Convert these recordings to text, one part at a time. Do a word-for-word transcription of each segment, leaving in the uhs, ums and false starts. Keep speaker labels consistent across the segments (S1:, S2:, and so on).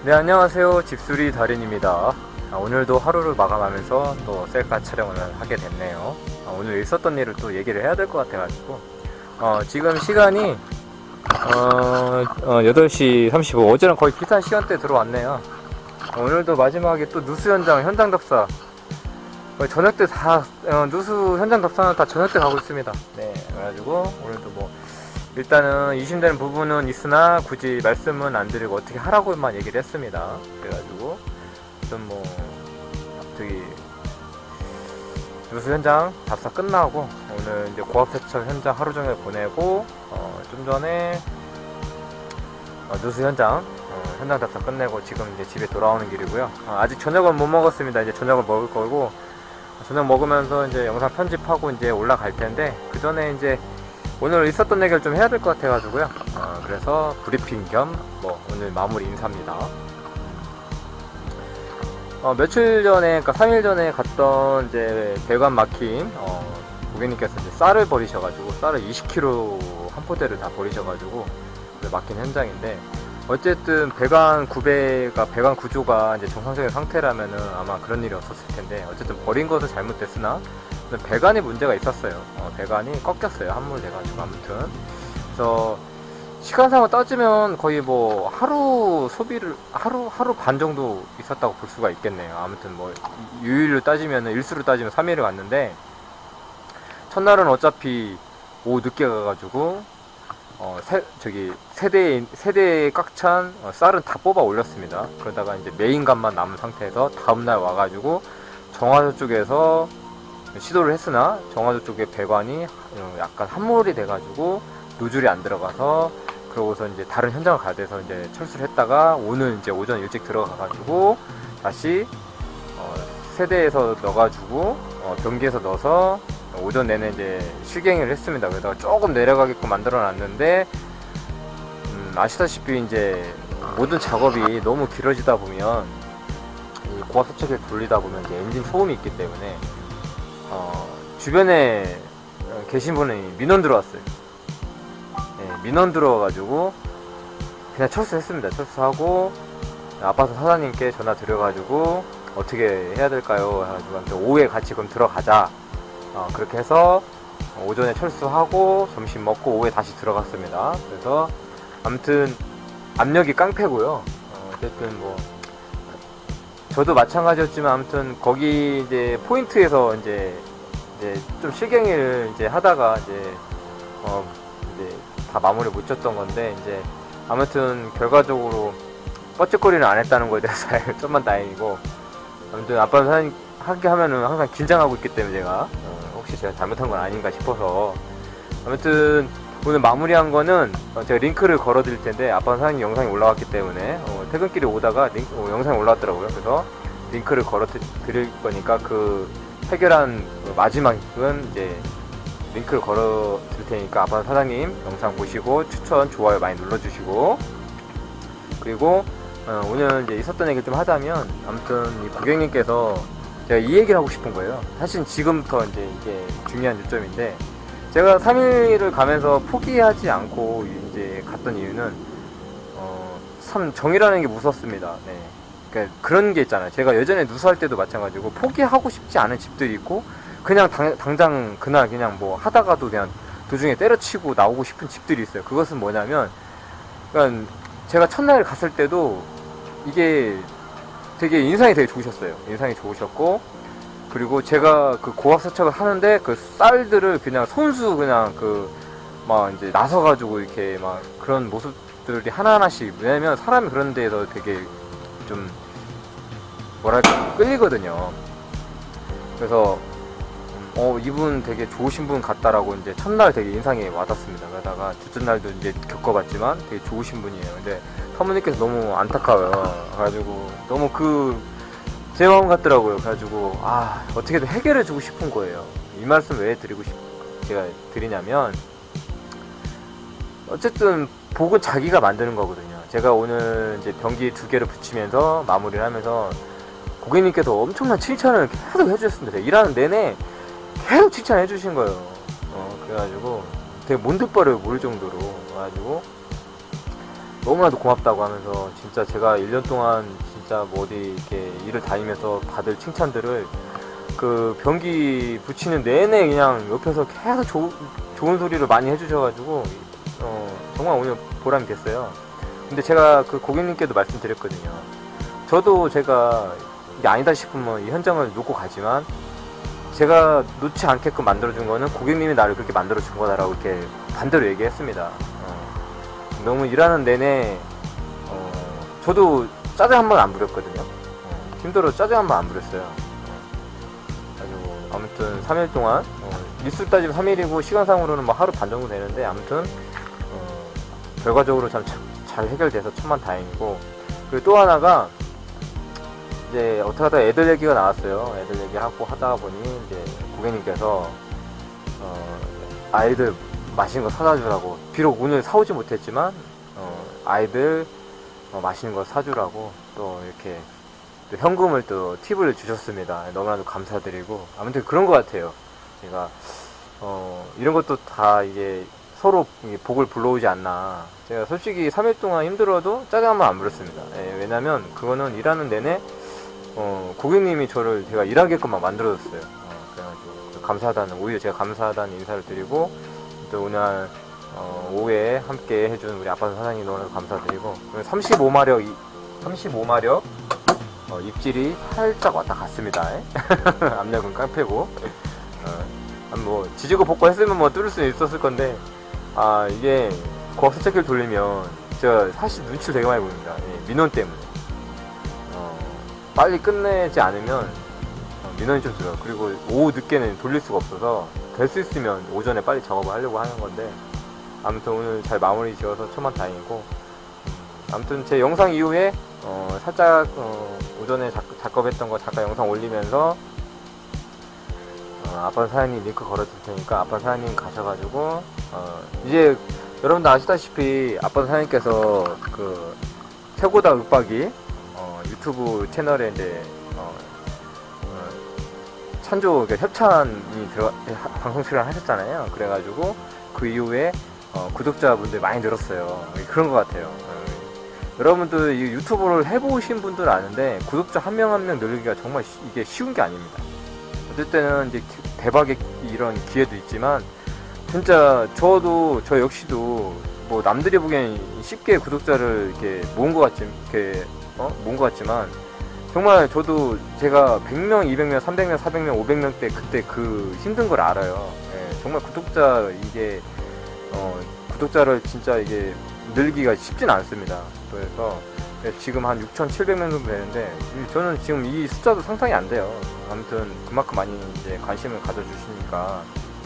S1: 네, 안녕하세요. 집수리 달인입니다. 아, 오늘도 하루를 마감하면서 또 셀카 촬영을 하게 됐네요. 아, 오늘 있었던 일을 또 얘기를 해야 될 것 같아가지고 어, 지금 시간이 어, 어, 여덟 시 삼십오, 어제랑 거의 비슷한 시간대에 들어왔네요. 어, 오늘도 마지막에 또 누수 현장 현장 답사 거의 저녁 때 다 어, 누수 현장 답사는 다 저녁 때 가고 있습니다. 네, 그래가지고 오늘도 뭐 일단은 의심되는 부분은 있으나 굳이 말씀은 안 드리고 어떻게 하라고만 얘기를 했습니다. 그래가지고 좀 뭐 저기 누수 현장 답사 끝나고 오늘 이제 고압 세척 현장 하루 종일 보내고 어, 좀 전에 어, 누수 현장 어, 현장 답사 끝내고 지금 이제 집에 돌아오는 길이고요. 어, 아직 저녁은 못 먹었습니다. 이제 저녁을 먹을 거고 저녁 먹으면서 이제 영상 편집하고 이제 올라갈 텐데 그 전에 이제 오늘 있었던 얘기를 좀 해야 될 것 같아가지고요. 어, 그래서 브리핑 겸 뭐 오늘 마무리 인사입니다. 어, 며칠 전에, 그러니까 삼 일 전에 갔던 이제 배관 막힌 어, 고객님께서 이제 쌀을 버리셔가지고 쌀을 이십 킬로그램 한 포대를 다 버리셔가지고 막힌 현장인데 어쨌든 배관 구배가 배관 구조가 이제 정상적인 상태라면은 아마 그런 일이 없었을 텐데 어쨌든 버린 것은 잘못됐으나 배관이 문제가 있었어요. 어, 배관이 꺾였어요. 함몰 돼가지고. 아무튼 그래서 시간상으로 따지면 거의 뭐 하루 소비를 하루 하루 반 정도 있었다고 볼 수가 있겠네요. 아무튼 뭐 유일로 따지면 일수로 따지면 삼 일을 갔는데 첫날은 어차피 오후 늦게 가가지고 어 세, 저기 세대에 세대에 꽉 찬 어, 쌀은 다 뽑아 올렸습니다. 그러다가 이제 메인관만 남은 상태에서 다음날 와가지고 정화조 쪽에서 시도를 했으나 정화조 쪽의 배관이 약간 함몰이 돼가지고 노즐이 안 들어가서 그러고서 이제 다른 현장을 가야 돼서 이제 철수를 했다가 오늘 이제 오전 일찍 들어가가지고 다시 어 세대에서 넣어가지고 어 변기에서 넣어서 오전 내내 이제 실갱이를 했습니다. 그러다가 조금 내려가게끔 만들어 놨는데 음 아시다시피 이제 모든 작업이 너무 길어지다 보면 이 고압 세척기를 돌리다 보면 이제 엔진 소음이 있기 때문에 어, 주변에 계신 분이 민원 들어왔어요. 네, 민원 들어와가지고 그냥 철수했습니다. 철수하고 아파트 사장님께 전화 드려가지고 어떻게 해야 될까요? 해가지고 오후에 같이 그럼 들어가자. 어, 그렇게 해서 오전에 철수하고 점심 먹고 오후에 다시 들어갔습니다. 그래서 아무튼 압력이 깡패고요. 어, 어쨌든 뭐 저도 마찬가지였지만 아무튼 거기 이제 포인트에서 이제 이제 좀 실갱이를 이제 하다가 이제 어 이제 다 마무리 못 쳤던 건데 이제 아무튼 결과적으로 뻐쩍거리는 안 했다는 거에 대해서 좀만 다행이고 아무튼 아빠 사장님 하게 하면은 항상 긴장하고 있기 때문에 제가 어 혹시 제가 잘못한 건 아닌가 싶어서 아무튼 오늘 마무리한 거는 제가 링크를 걸어 드릴 텐데 아빠 사장님 영상이 올라왔기 때문에 어, 퇴근길에 오다가 링크, 어, 영상이 올라왔더라고요. 그래서 링크를 걸어 드릴 거니까 그 해결한 그 마지막은 이제 링크를 걸어 드릴 테니까 아빠 사장님 영상 보시고 추천 좋아요 많이 눌러주시고 그리고 어, 오늘 이제 있었던 얘기를 좀 하자면 아무튼 이 고객님께서 제가 이 얘기를 하고 싶은 거예요. 사실 지금부터 이제 이게 중요한 요점인데 제가 삼 일을 가면서 포기하지 않고 이제 갔던 이유는 어, 참 정이라는 게 무섭습니다. 네. 그러니까 그런 게 있잖아요. 제가 예전에 누수할 때도 마찬가지고 포기하고 싶지 않은 집들이 있고 그냥 당, 당장 그날 그냥 뭐 하다가도 그냥 도중에 때려치고 나오고 싶은 집들이 있어요. 그것은 뭐냐면 그러니까 제가 첫날 갔을 때도 이게 되게 인상이 되게 좋으셨어요. 인상이 좋으셨고 그리고 제가 그 고압 세척을 하는데 그 쌀들을 그냥 손수 그냥 그 막 이제 나서가지고 이렇게 막 그런 모습들이 하나하나씩 왜냐면 사람이 그런 데에서 되게 좀 뭐랄까 끌리거든요. 그래서 어 이분 되게 좋으신 분 같다라고 이제 첫날 되게 인상이 와닿습니다. 그러다가 둘째 날도 이제 겪어봤지만 되게 좋으신 분이에요. 근데 사모님께서 너무 안타까워요. 그래가지고 너무 그 제 마음 같더라고요. 그래가지고 아 어떻게든 해결해 주고 싶은 거예요. 이 말씀 왜 드리고 싶 제가 드리냐면 어쨌든 복은 자기가 만드는 거거든요. 제가 오늘 이제 변기 두 개를 붙이면서 마무리를 하면서 고객님께서 엄청난 칭찬을 계속 해주셨습니다. 일하는 내내 계속 칭찬해 주신 거예요. 어, 그래가지고 되게 몬드바를 모를 정도로. 그래가지고 너무나도 고맙다고 하면서 진짜 제가 일 년 동안 진짜 뭐 어디 이렇게 일을 다니면서 받을 칭찬들을 그 변기 붙이는 내내 그냥 옆에서 계속 조, 좋은 소리를 많이 해주셔가지고 어, 정말 오늘 보람이 됐어요. 근데 제가 그 고객님께도 말씀드렸거든요. 저도 제가 이게 아니다 싶으면 이 현장을 놓고 가지만 제가 놓지 않게끔 만들어준 거는 고객님이 나를 그렇게 만들어준 거다라고 이렇게 반대로 얘기했습니다. 어, 너무 일하는 내내 어, 저도 짜증 한 번 안 부렸거든요. 어, 힘들어 짜증 한 번 안 부렸어요. 어, 아무튼 삼 일 동안 어, 일수 따지면 삼 일이고 시간상으로는 뭐 하루 반 정도 되는데 아무튼 어, 결과적으로 참 잘 해결돼서 천만다행이고. 그리고 또 하나가 이제 어떻게 하다가 애들 얘기가 나왔어요. 애들 얘기하고 하다 보니 이제 고객님께서 어, 아이들 맛있는 거 사다 주라고, 비록 오늘 사오지 못했지만 어, 아이들 어, 맛있는 거 사주라고 또 이렇게 또 현금을 또 팁을 주셨습니다. 너무나도 감사드리고. 아무튼 그런 것 같아요. 제가 어, 이런 것도 다 이게 서로 복을 불러오지 않나. 제가 솔직히 삼 일 동안 힘들어도 짜증 한 번 안 부렸습니다. 예, 왜냐면 그거는 일하는 내내 어, 고객님이 저를 제가 일하게끔만 만들어줬어요. 어, 그래가지고 감사하다는, 오히려 제가 감사하다는 인사를 드리고, 또 오늘 어, 오후에 함께 해준 우리 아빠 사장님 너무나도 감사드리고, 삼십오 마력 삼십오 마력 어, 입질이 살짝 왔다 갔습니다. 압력은 깡패고 어, 뭐 지지고 볶고 했으면 뭐 뚫을 수는 있었을 건데, 아 이게 고압 세척기를 돌리면 제가 사실 눈치를 되게 많이 보입니다. 예, 민원 때문에 어, 빨리 끝내지 않으면 어, 민원이 좀 들어요. 그리고 오후 늦게는 돌릴 수가 없어서 될 수 있으면 오전에 빨리 작업을 하려고 하는 건데, 아무튼 오늘 잘 마무리 지어서 천만다행이고. 아무튼 제 영상 이후에 어, 살짝 어, 오전에 작, 작업했던 거 잠깐 영상 올리면서 어, 아빠 사장님 링크 걸어줄 테니까 아빠 사장님 가셔가지고 어, 이제 여러분들 아시다시피 아빠 사장님께서 그 최고다 윽박이 어, 유튜브 채널에 이제 어, 어, 찬조 협찬이 들어 방송 출연하셨잖아요. 그래가지고 그 이후에 어, 구독자분들 많이 늘었어요. 그런 것 같아요. 어, 여러분들 이 유튜브를 해보신 분들 아는데 구독자 한 명 한 명 늘리기가 정말 시, 이게 쉬운 게 아닙니다. 어떨 때는 이제 대박의 이런 기회도 있지만, 진짜 저도 저 역시도 뭐 남들이 보기엔 쉽게 구독자를 이렇게 모은 것 같지, 이렇게 어? 모은 것 같지만 정말 저도 제가 백 명, 이백 명, 삼백 명, 사백 명, 오백 명 때 그때 그 힘든 걸 알아요. 예, 정말 구독자 이게 어, 구독자를 진짜 이게 늘기가 쉽진 않습니다. 그래서 지금 한 육천칠백 명 정도 되는데 저는 지금 이 숫자도 상상이 안 돼요. 아무튼 그만큼 많이 이제 관심을 가져주시니까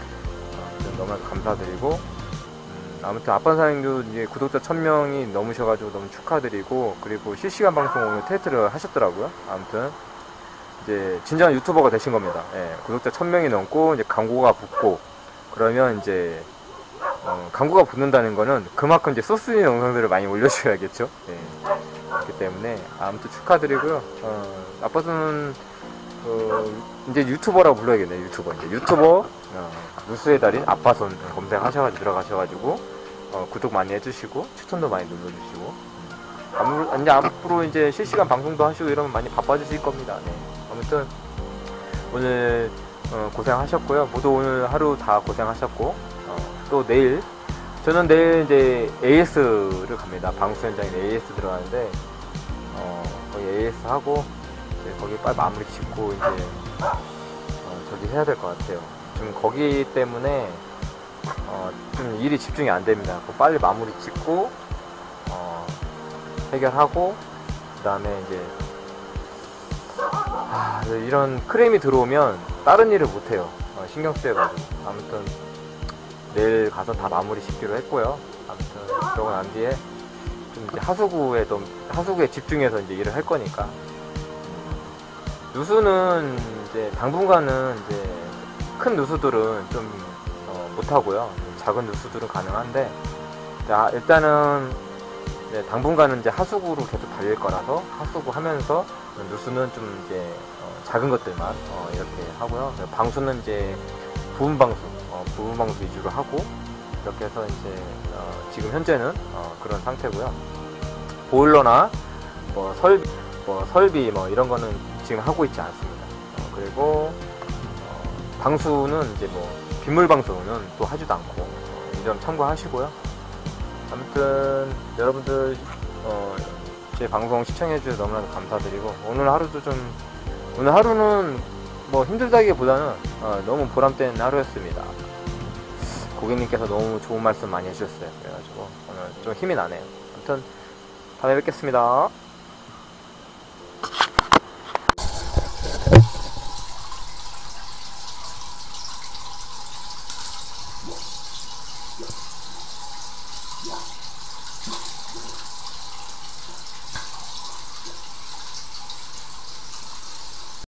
S1: 너무 감사드리고, 음, 아무튼 아빠 사장님도 이제 구독자 천 명이 넘으셔가지고 너무 축하드리고, 그리고 실시간 방송 오늘 테스트를 하셨더라고요. 아무튼 이제 진정한 유튜버가 되신 겁니다. 예, 구독자 천 명이 넘고 이제 광고가 붙고 그러면 이제 어, 광고가 붙는다는 거는 그만큼 이제 소스 영상들을 많이 올려주셔야겠죠. 예, 그렇기 때문에 아무튼 축하드리고요. 어, 아빠는 어, 이제 유튜버라고 불러야겠네요. 유튜버 이제 유튜버 어, 뉴스의 달인 아빠손 검색하셔가지고 들어가셔가지고 어, 구독 많이 해주시고 추천도 많이 눌러주시고, 아무, 이제 앞으로 이제 실시간 방송도 하시고 이러면 많이 바빠지실 겁니다. 네. 아무튼 오늘 어, 고생하셨고요. 모두 오늘 하루 다 고생하셨고, 어, 또 내일 저는 내일 이제 에이에스를 갑니다. 방수 현장에 에이에스 들어가는데 어, 거기 에이에스 하고 이제 거기 빨리 마무리 짓고 이제 어, 저기 해야 될 것 같아요. 지금 거기 때문에 어, 좀 일이 집중이 안 됩니다. 빨리 마무리 짓고 어, 해결하고 그 다음에 이제 아, 이런 크레임이 들어오면 다른 일을 못해요. 어, 신경 쓰여가지고. 아무튼 내일 가서 다 마무리 짓기로 했고요. 아무튼 그러고 난 뒤에 좀 이제 하수구에 좀 하수구에 집중해서 이제 일을 할 거니까. 누수는 이제 당분간은 이제 큰 누수들은 좀 어, 못하고요. 작은 누수들은 가능한데, 자, 일단은 이제 당분간은 이제 하수구로 계속 달릴 거라서 하수구 하면서 누수는 좀 이제 어, 작은 것들만 어, 이렇게 하고요. 방수는 이제 부분 방수, 어, 부분 방수 위주로 하고 이렇게 해서 이제 어, 지금 현재는 어, 그런 상태고요. 보일러나 뭐 설비, 뭐 설비 뭐 이런 거는 지금 하고 있지 않습니다. 어, 그리고 어, 방수는 이제 뭐 빗물 방수는 또 하지도 않고 어, 이 점 참고하시고요. 아무튼 여러분들 어, 제 방송 시청해주셔서 너무나도 감사드리고, 오늘 하루도 좀 오늘 하루는 뭐 힘들다기보다는 어, 너무 보람된 하루였습니다. 고객님께서 너무 좋은 말씀 많이 해주셨어요. 그래가지고 오늘 좀 힘이 나네요. 아무튼 다음에 뵙겠습니다.
S2: Yeah.